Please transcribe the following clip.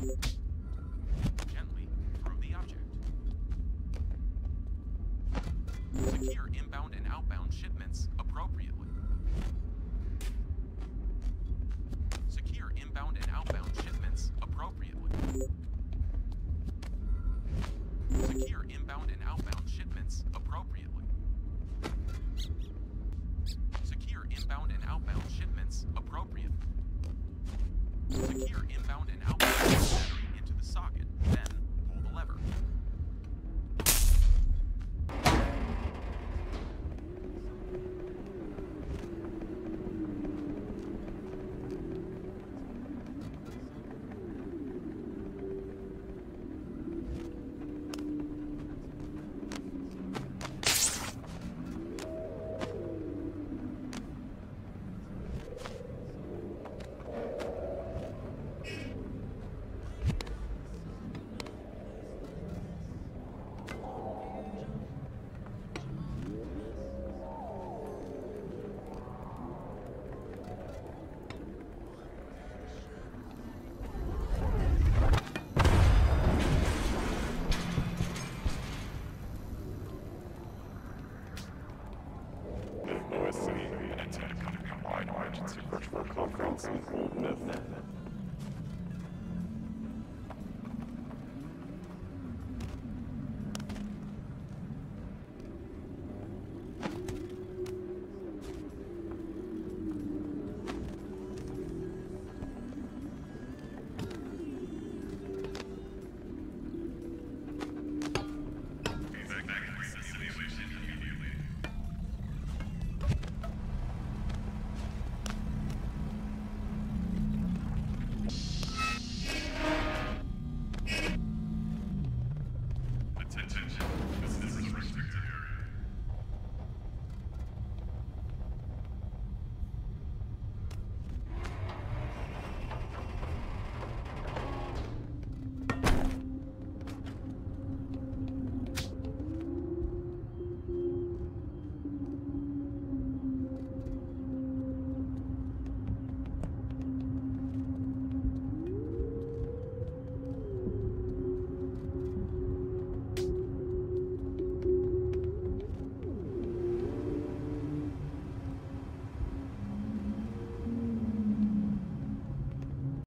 Gently through the object. Secure inbound and outbound shipments appropriately. Secure inbound and outbound shipments appropriately. Secure inbound and outbound shipments appropriately. Secure inbound and outbound shipments appropriately. Secure inbound and outbound battery into the socket, then